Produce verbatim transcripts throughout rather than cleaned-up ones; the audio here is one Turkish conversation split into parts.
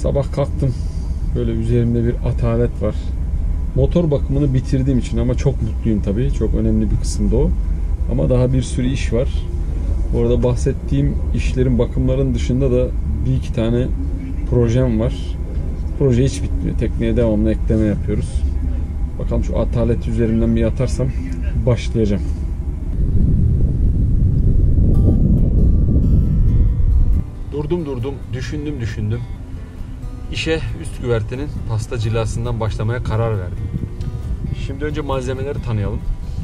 Sabah kalktım. Böyle üzerimde bir atalet var. Motor bakımını bitirdiğim için ama çok mutluyum tabii. Çok önemli bir kısımda o. Ama daha bir sürü iş var. Bu arada bahsettiğim işlerin, bakımların dışında da bir iki tane projem var. Proje hiç bitmiyor. Tekneye devamlı ekleme yapıyoruz. Bakalım şu ataleti üzerimden bir atarsam başlayacağım. Durdum durdum, düşündüm düşündüm. İşe üst güvertenin pasta cilasından başlamaya karar verdim. Şimdi önce malzemeleri tanıyalım.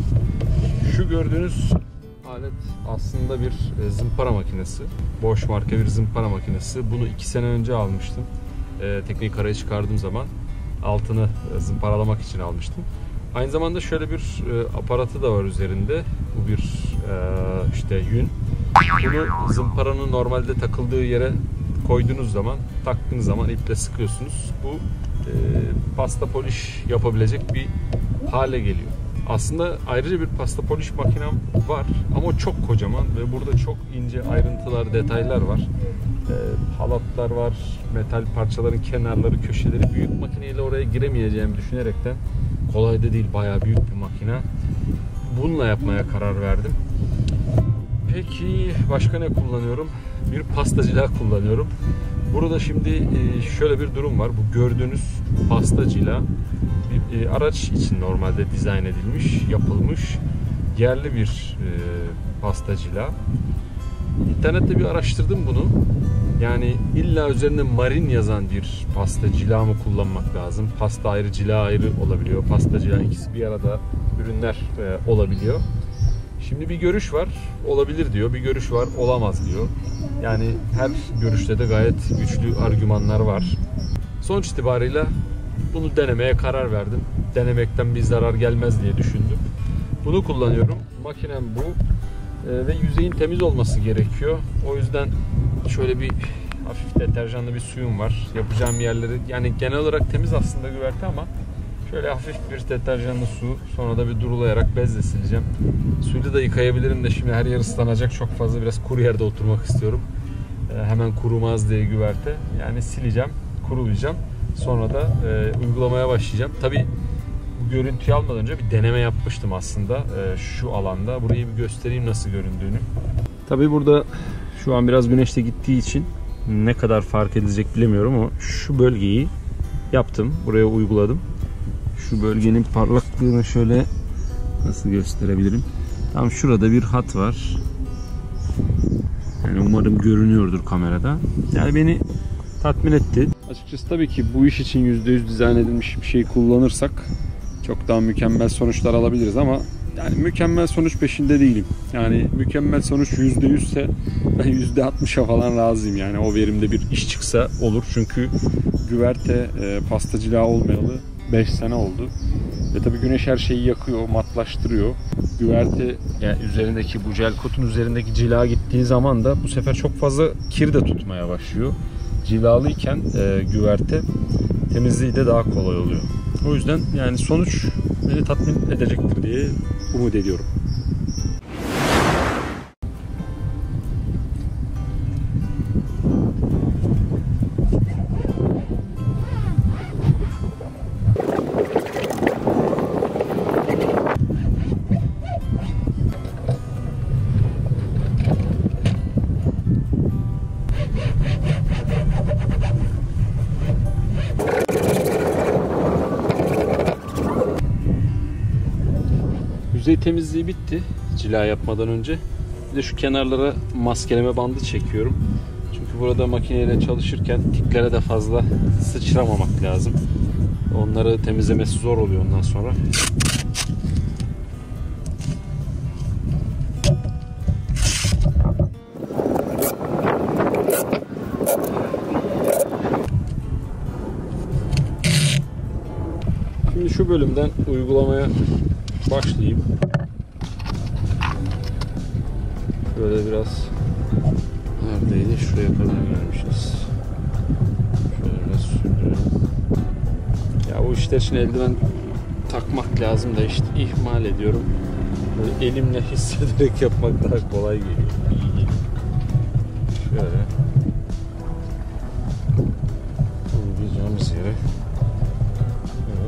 Şu gördüğünüz alet aslında bir zımpara makinesi. Bosch marka bir zımpara makinesi. Bunu iki sene önce almıştım. E, tekneyi karaya çıkardığım zaman altını zımparalamak için almıştım. Aynı zamanda şöyle bir e, aparatı da var üzerinde. Bu bir e, işte yün. Bunu zımparanın normalde takıldığı yere koyduğunuz zaman, taktığınız zaman iple sıkıyorsunuz. Bu e, pasta polish yapabilecek bir hale geliyor. Aslında ayrıca bir pasta polish makinem var ama o çok kocaman ve burada çok ince ayrıntılar, detaylar var. E, halatlar var, metal parçaların kenarları, köşeleri. Büyük makineyle oraya giremeyeceğimi düşünerekten, kolay da değil, bayağı büyük bir makine. Bununla yapmaya karar verdim. Peki başka ne kullanıyorum? Bir pastacılar kullanıyorum. Burada şimdi şöyle bir durum var. Bu gördüğünüz pastacıyla bir araç için normalde dizayn edilmiş, yapılmış yerli bir pastacıyla. İnternette bir araştırdım bunu. Yani illa üzerinde marin yazan bir pasta cila mı kullanmak lazım? Pasta ayrı, cila ayrı olabiliyor. Pasta cila ikisi bir arada ürünler olabiliyor. Şimdi bir görüş var, olabilir diyor. Bir görüş var, olamaz diyor. Yani her görüşte de gayet güçlü argümanlar var. Sonuç itibarıyla bunu denemeye karar verdim. Denemekten bir zarar gelmez diye düşündüm. Bunu kullanıyorum. Makinem bu. Ee, ve yüzeyin temiz olması gerekiyor. O yüzden şöyle bir hafif deterjanlı bir suyum var. Yapacağım yerleri, yani genel olarak temiz aslında güverte ama şöyle hafif bir deterjanlı su, sonra da bir durulayarak bezle sileceğim. Suyla da yıkayabilirim de şimdi her yer ıslanacak. Çok fazla biraz kuru yerde oturmak istiyorum. Ee, hemen kurumaz diye güverte. Yani sileceğim, kurulayacağım. Sonra da e, uygulamaya başlayacağım. Tabii bu görüntüyü almadan önce bir deneme yapmıştım aslında e, şu alanda. Burayı bir göstereyim nasıl göründüğünü. Tabii burada şu an biraz güneşte gittiği için ne kadar fark edilecek bilemiyorum ama şu bölgeyi yaptım. Buraya uyguladım. Şu bölgenin parlaklığını şöyle nasıl gösterebilirim? Tam şurada bir hat var. Yani umarım görünüyordur kamerada. Yani beni tatmin etti. Açıkçası tabii ki bu iş için yüzde yüz dizayn edilmiş bir şey kullanırsak çok daha mükemmel sonuçlar alabiliriz ama yani mükemmel sonuç peşinde değilim. Yani mükemmel sonuç yüzde yüz ise ben yüzde altmışa falan razıyım. Yani o verimde bir iş çıksa olur. Çünkü güverte e, pastacılığa olmayalı beş sene oldu. Ve tabii güneş her şeyi yakıyor, matlaştırıyor. Güverte yani üzerindeki bu jel kotun üzerindeki cila gittiği zaman da bu sefer çok fazla kir de tutmaya başlıyor. Cilalıyken e, güverte temizliği de daha kolay oluyor. O yüzden yani sonuç beni tatmin edecektir diye umut ediyorum. Yüzey temizliği bitti cila yapmadan önce. Bir de şu kenarlara maskeleme bandı çekiyorum. Çünkü burada makineyle çalışırken tiklere de fazla sıçramamak lazım. Onları temizlemesi zor oluyor ondan sonra. Şimdi şu bölümden uygulamaya başlayayım. Böyle biraz neredeydi? Şuraya kadar gelmişiz. Şöyle biraz sürdürelim. Ya bu işler için eldiven takmak lazım da işte ihmal ediyorum. Böyle elimle hissederek yapmak daha kolay geliyor. İyi geliyor. Şöyle.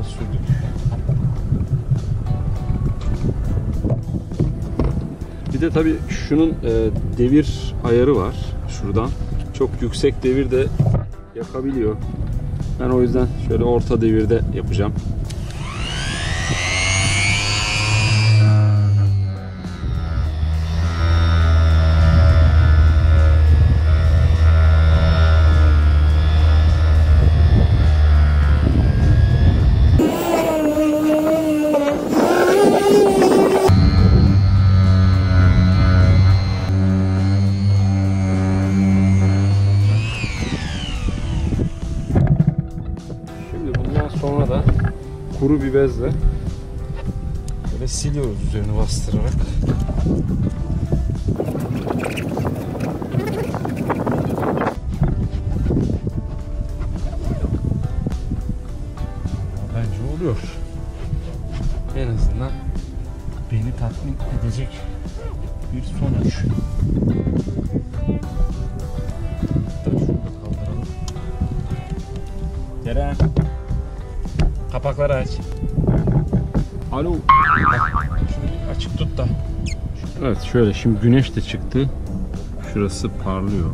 Biraz sürdük. Bir de tabii şunun e, devir ayarı var şuradan. Çok yüksek devir de yakabiliyor. Ben o yüzden şöyle orta devirde yapacağım. Sonra da kuru bir bezle böyle siliyoruz üzerini bastırarak. Bence oluyor. En azından beni tatmin edecek bir sonuç. Şunu kaldıralım. Ceren. Kapakları aç. Alo. Şunu açık tut da. Evet, şöyle şimdi güneş de çıktı. Şurası parlıyor.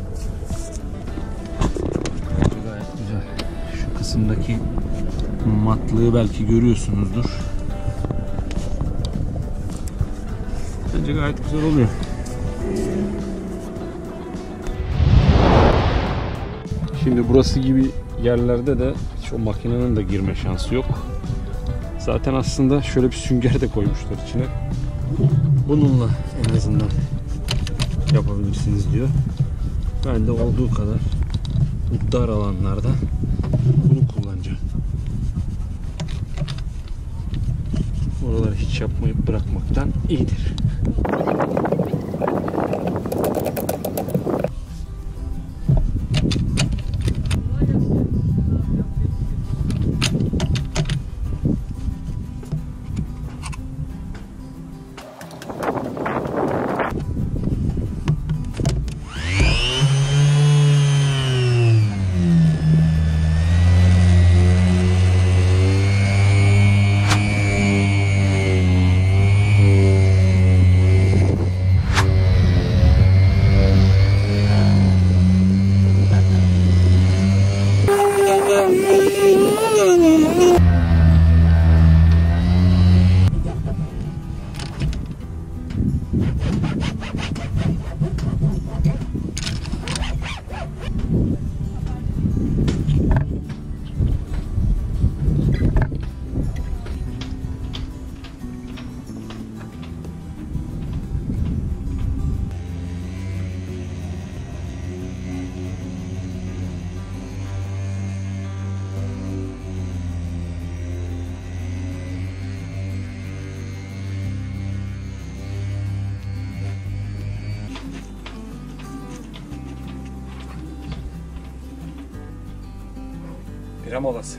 Gayet güzel. Şu kısımdaki matlığı belki görüyorsunuzdur. Bence gayet güzel oluyor. Şimdi burası gibi yerlerde de hiç o makinenin de girme şansı yok. Zaten aslında şöyle bir sünger de koymuşlar içine. Bununla en azından yapabilirsiniz diyor. Ben de olduğu kadar bu dar alanlarda bunu kullanacağım. Oraları hiç yapmayıp bırakmaktan iyidir. Bira molası.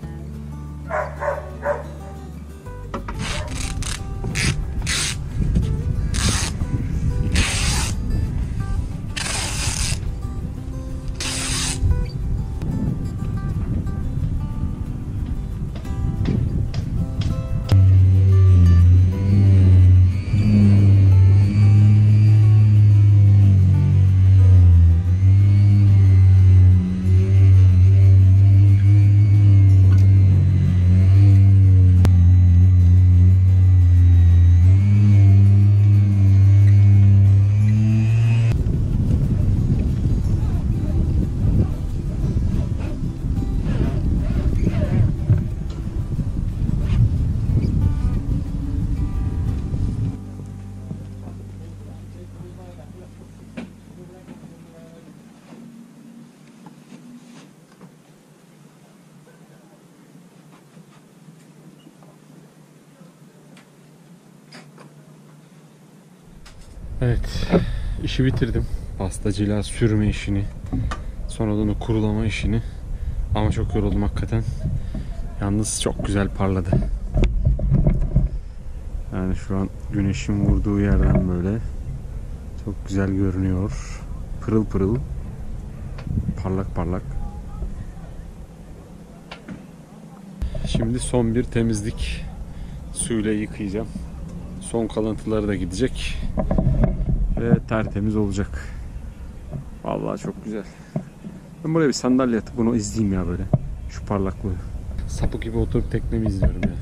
Evet, işi bitirdim. Pastacılığa sürme işini, sonradan o kurulama işini. Ama çok yoruldum hakikaten. Yalnız çok güzel parladı. Yani şu an güneşin vurduğu yerden böyle çok güzel görünüyor. Pırıl pırıl, parlak parlak. Şimdi son bir temizlik suyla yıkayacağım. Son kalıntıları da gidecek ve tertemiz olacak. Vallahi çok güzel. Ben buraya bir sandalye atıp bunu izleyeyim ya böyle. Şu parlaklığı. Sapık gibi oturup teknemi izliyorum ya.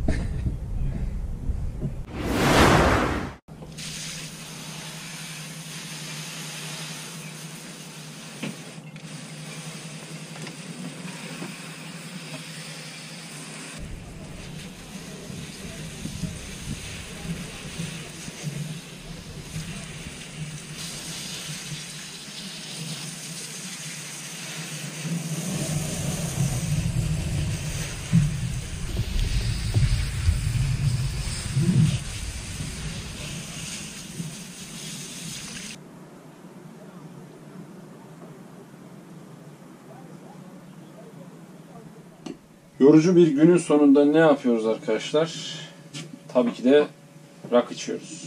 Yorucu bir günün sonunda ne yapıyoruz arkadaşlar? Tabii ki de rakı içiyoruz.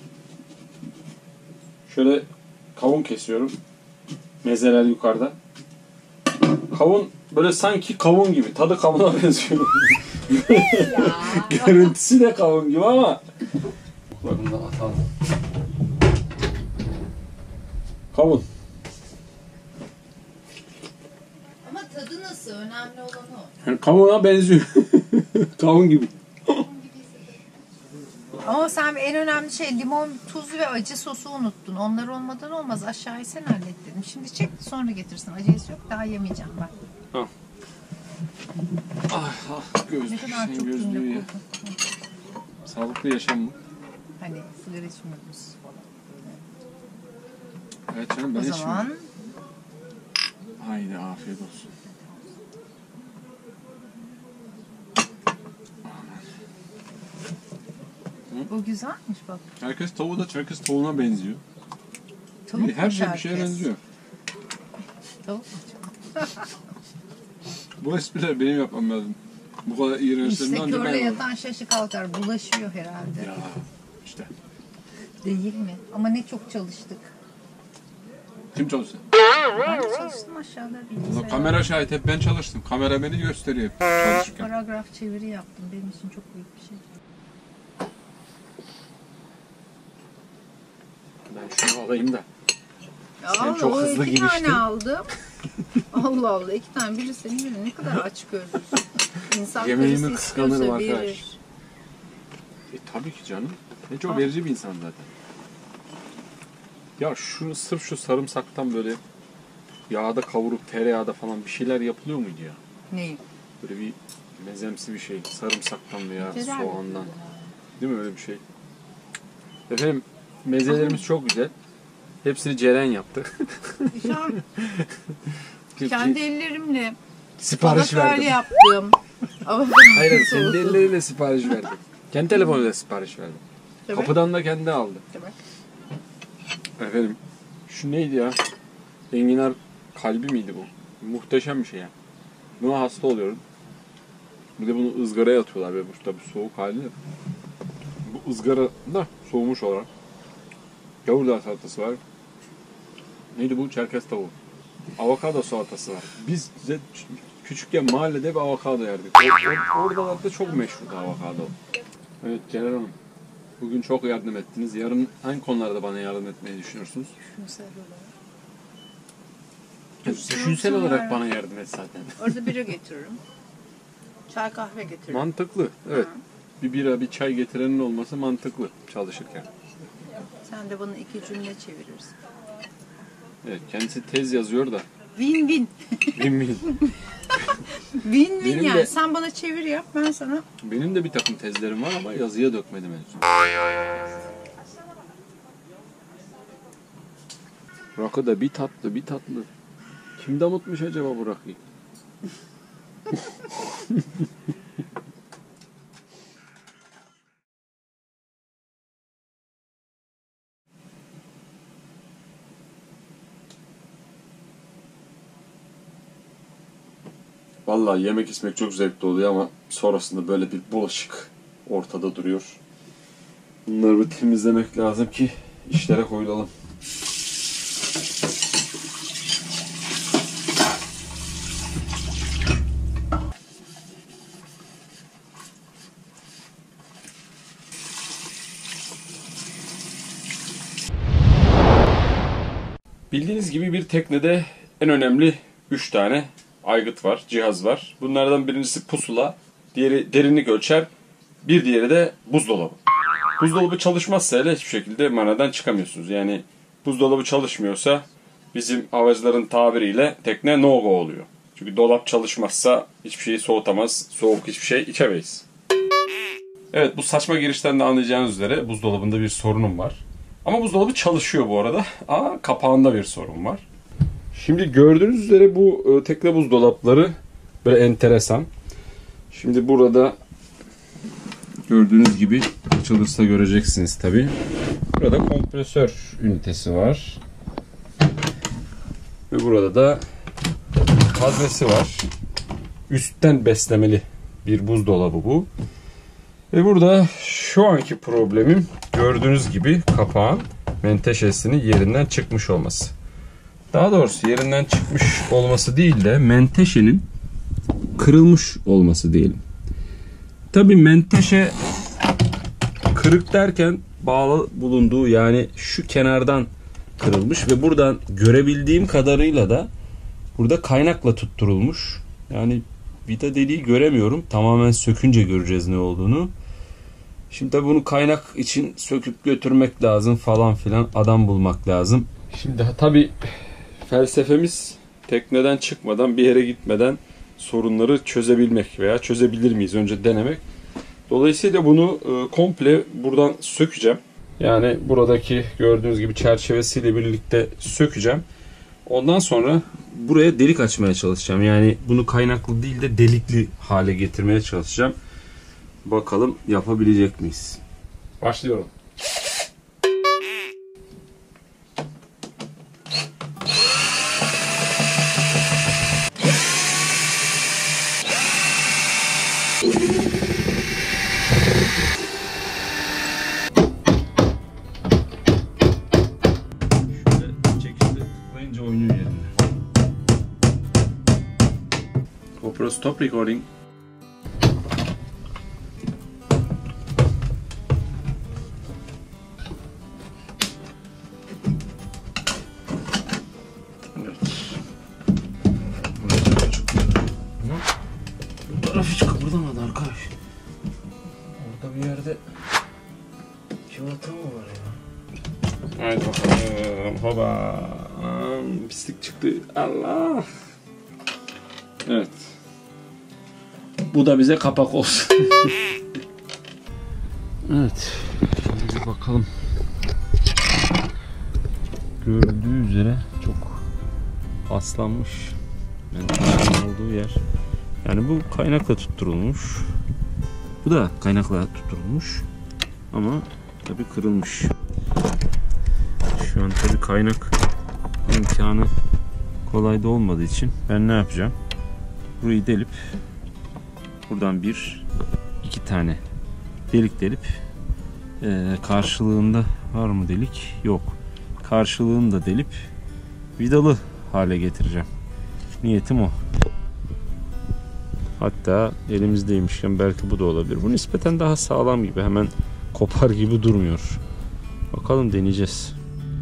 Şöyle kavun kesiyorum. Mezeler yukarıda. Kavun böyle sanki kavun gibi. Tadı kavuna benziyor. Görüntüsü de kavun gibi ama bunu da atalım. Kavun. Ama tadı nasıl? Önemli olan o. Yani kavuna benziyor. Kavun gibi. Ama sen en önemli şey limon, tuz ve acı sosu unuttun. Onlar olmadan olmaz. Aşağıyı sen hallet dedim. Şimdi çek sonra getirsin. Acısı yok. Daha yemeyeceğim bak. Ha. Ah, ah göz, Ne kadar çok gözlüğü cümle ya. kurdun. Sağlıklı yaşam mı? Hani sigara içmiyoruz falan. Evet canım ben O içmiyorum. zaman Haydi afiyet olsun. bu güzelmiş bak. Herkes tavuğu da Çerkez tavuğuna benziyor. Tavuk Her şey bir herkes. şeye benziyor. Tavuk. Bu espriler benim yapmam lazım. Bu kadar iğrençlerimden İşte önce körle ben yatan şaşı kalkar. Bulaşıyor herhalde. Ya işte. Değil mi? Ama ne çok çalıştık. Kim çalıştı? Ben de çalıştım aşağıda. Ulan kamera şahit, hep ben çalıştım. Kamera beni gösteriyor çalışırken. Paragraf çeviri yaptım. Benim için çok büyük bir şey. Ben şunu alayım da. Sen Allah, çok o hızlı iki giriştin. tane aldım. Allah Allah, iki tane. Biri senin, biri ne kadar aç gözlüsün. İnsan Yemeğimi karısı kıskanırım istiyorsa arkadaş. verir. E tabii ki canım. Ne çok Ha. verici bir insan zaten. Ya şu sırf şu sarımsaktan böyle yağda kavurup tereyağda falan bir şeyler yapılıyor muydu ya? Neyi? Böyle bir mezemsi bir şey. Sarımsaktan veya Güzel. soğandan. Değil mi öyle bir şey? Efendim mezelerimiz çok güzel. Hepsini Ceren yaptı. Şu an kendi ellerimle Sipariş falafel verdim. yaptım. Ama Hayır, kendi elleriyle sipariş verdim. Kendi telefonuyla sipariş verdim. Tabii. Kapıdan da kendi aldı. Tabii. Efendim, şu neydi ya? Enginar kalbi miydi bu? Muhteşem bir şey ya. Buna hasta oluyorum. Bir de bunu ızgaraya atıyorlar ve bu tabii soğuk hali. Bu ızgara da soğumuş olarak. Gavurdağ salatası var. Neydi bu? Çerkez tavuğu. Avokado salatası var. Biz de küçükken mahallede bir avokado yerdik. Or- Oralarda çok meşhurdu avokado. Evet Ceren Hanım. Bugün çok yardım ettiniz. Yarın hangi konularda bana yardım etmeyi düşünüyorsunuz? Düşünsel olarak. Düşünsel, Düşünsel olarak bana yardım et zaten. Orada bira getiririm. Çay kahve getiririm. Mantıklı. Evet. Ha. Bir bira, bir çay getirenin olması mantıklı çalışırken. Sen de bana iki cümle çevirirsin. Evet. Kendisi tez yazıyor da. Win win. Win win. Win win Benim yani. de- Sen bana çevir yap, ben sana. Benim de bir takım tezlerim var ama yazıya dökmedim henüz. Rakı da bir tatlı bir tatlı. Kim damıtmış acaba bu rakıyı? Vallahi yemek içmek çok zevkli oluyor ama sonrasında böyle bir bulaşık ortada duruyor. Bunları bir temizlemek lazım ki işlere koyulalım. Bildiğiniz gibi bir teknede en önemli üç tane aygıt var, cihaz var. Bunlardan birincisi pusula, diğeri derinlik ölçer, bir diğeri de buzdolabı. Buzdolabı çalışmazsa hele hiçbir şekilde manadan çıkamıyorsunuz. Yani buzdolabı çalışmıyorsa bizim havacıların tabiriyle tekne no go oluyor. Çünkü dolap çalışmazsa hiçbir şeyi soğutamaz, soğuk hiçbir şey içemeyiz. Evet, bu saçma girişten de anlayacağınız üzere buzdolabında bir sorunum var. Ama buzdolabı çalışıyor bu arada. Aa, kapağında bir sorun var. Şimdi gördüğünüz üzere bu tekne buzdolapları böyle enteresan. Şimdi burada gördüğünüz gibi açılırsa göreceksiniz tabi. Burada kompresör ünitesi var. Ve burada da haznesi var. Üstten beslemeli bir buzdolabı bu. Ve burada şu anki problemim gördüğünüz gibi kapağın menteşesinin yerinden çıkmış olması. Daha doğrusu yerinden çıkmış olması değil de menteşenin kırılmış olması diyelim. Tabii menteşe kırık derken bağlı bulunduğu, yani şu kenardan kırılmış ve buradan görebildiğim kadarıyla da burada kaynakla tutturulmuş. Yani vida deliği göremiyorum. Tamamen sökünce göreceğiz ne olduğunu. Şimdi tabii bunu kaynak için söküp götürmek lazım falan filan, adam bulmak lazım. Şimdi tabii felsefemiz tekneden çıkmadan, bir yere gitmeden sorunları çözebilmek veya çözebilir miyiz önce denemek. Dolayısıyla bunu e, komple buradan sökeceğim. Yani buradaki gördüğünüz gibi çerçevesiyle birlikte sökeceğim. Ondan sonra buraya delik açmaya çalışacağım. Yani bunu kaynaklı değil de delikli hale getirmeye çalışacağım. Bakalım yapabilecek miyiz? Başlıyorum. GoPro stop recording. Evet. Burası çıkıyor. Bu taraf hiç kıpırdamadı arkadaş. Orada bir yerde civata mı var ya? Haydi bakalım. Hoba. Pislik çıktı. Allah. Evet. Bu da bize kapak olsun. Evet. Şimdi bir bakalım. Görüldüğü üzere çok paslanmış. Yani olduğu yer. Yani bu kaynakla tutturulmuş. Bu da kaynakla tutturulmuş. Ama tabii kırılmış. Şu an tabii kaynak imkanı kolay da olmadığı için ben ne yapacağım? Burayı delip buradan bir iki tane delik delip e, karşılığında var mı delik? Yok. Karşılığını da delip vidalı hale getireceğim. Niyetim o. Hatta elimizdeymişken belki bu da olabilir. Bu nispeten daha sağlam gibi. Hemen kopar gibi durmuyor. Bakalım, deneyeceğiz.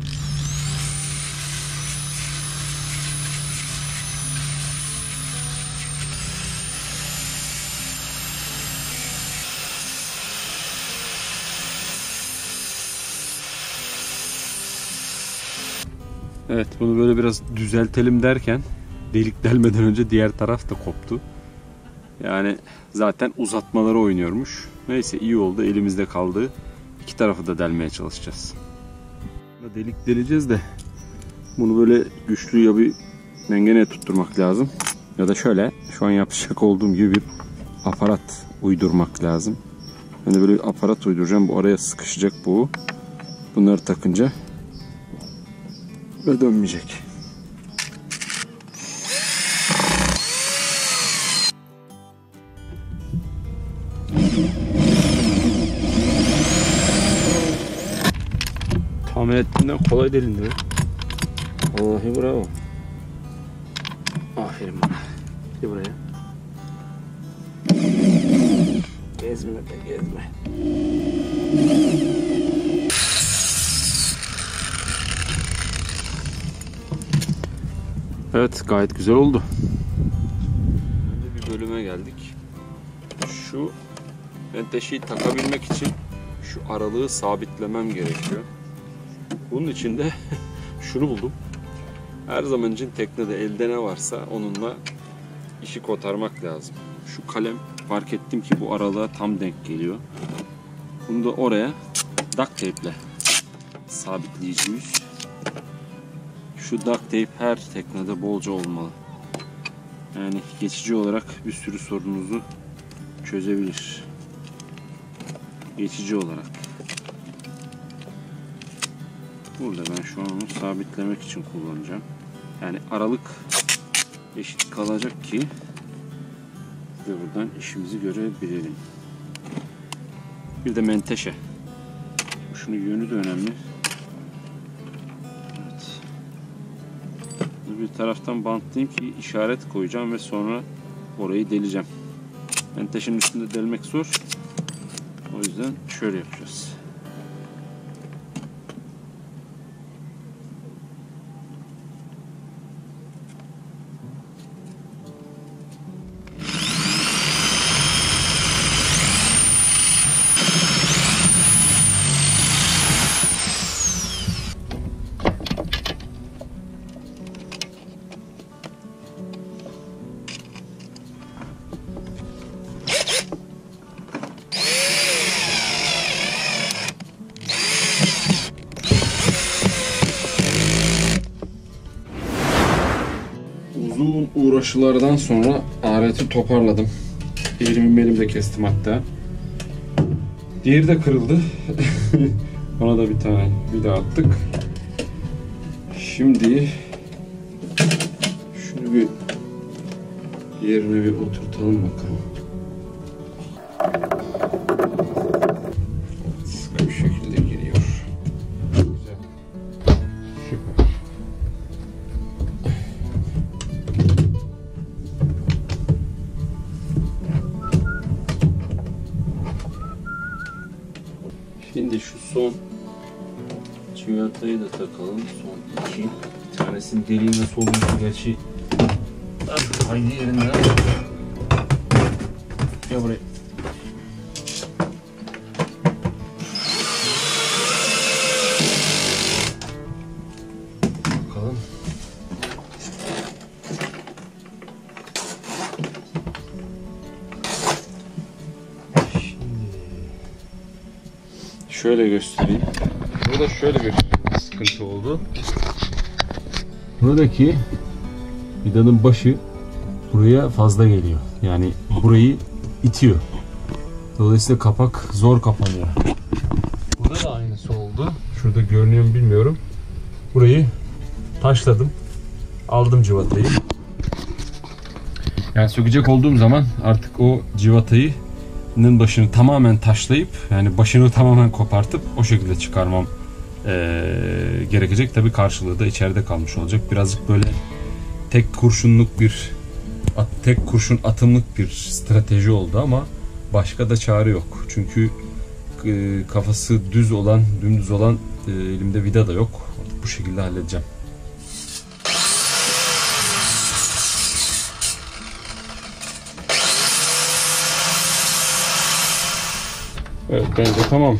Evet, bunu böyle biraz düzeltelim derken delik delmeden önce diğer taraf da koptu. Yani zaten uzatmaları oynuyormuş. Neyse, iyi oldu, elimizde kaldı. İki tarafı da delmeye çalışacağız. Delik deleceğiz de bunu böyle güçlü ya bir mengeneye tutturmak lazım. Ya da şöyle şu an yapacak olduğum gibi bir aparat uydurmak lazım. Ben de böyle bir aparat uyduracağım. Bu araya sıkışacak bu. Bunları takınca ve dönmeyecek. Tahmin ettiğimden kolay delindi. Vallahi bravo. Aferin bana. Gel buraya. Gezme be, gezme. Evet, gayet güzel oldu. Şimdi bir bölüme geldik. Şu menteşeyi takabilmek için şu aralığı sabitlemem gerekiyor. Bunun için de şunu buldum. Her zaman için teknede elde ne varsa onunla işi kotarmak lazım. Şu kalem fark ettim ki bu aralığa tam denk geliyor. Bunu da oraya duct tape ile sabitleyeceğiz. Şu duct tape her teknede bolca olmalı. Yani geçici olarak bir sürü sorununuzu çözebilir. Geçici olarak. Burada ben şu an onu sabitlemek için kullanacağım. Yani aralık eşit kalacak ki ve buradan işimizi görebilelim. Bir de menteşe. Şunun yönü de önemli. Evet. Bir taraftan bantlayayım ki işaret koyacağım ve sonra orayı deleceğim. Menteşenin üstünde delmek zor. O yüzden şöyle yapacağız. Uzun uğraşılardan sonra aleti toparladım. Elimi benim de kestim hatta. Diğeri de kırıldı. Ona da bir tane vida attık. Şimdi şunu bir yerine bir oturtalım bakalım. Sıkı bir şekilde giriyor. Güzel. Süper. Şimdi şu son çivilatayı da takalım. Son iki. Bir tanesinin deliğine solmuş gerçi. Haydi yerinden. Gel buraya. Bakalım. Şöyle göstereyim. Burada şöyle bir sıkıntı oldu. Buradaki vidanın başı buraya fazla geliyor. Yani burayı itiyor. Dolayısıyla kapak zor kapanıyor. Burada da aynısı oldu. Şurada görünüyor mu bilmiyorum. Burayı taşladım. Aldım civatayı. Yani sökecek olduğum zaman artık o civatayı başını tamamen taşlayıp yani başını tamamen kopartıp o şekilde çıkarmam ee, gerekecek. Tabii karşılığı da içeride kalmış olacak. Birazcık böyle tek kurşunluk bir at, tek kurşun atımlık bir strateji oldu ama başka da çare yok. Çünkü e, kafası düz olan, dümdüz olan e, elimde vida da yok. Bu şekilde halledeceğim. Evet, bence tamam.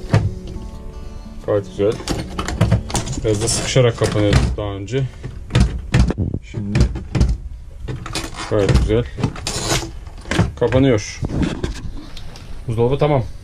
Gayet güzel. Biraz da sıkışarak kapanıyordu daha önce. Şimdi gayet güzel kapanıyor. Buzdolabı tamam.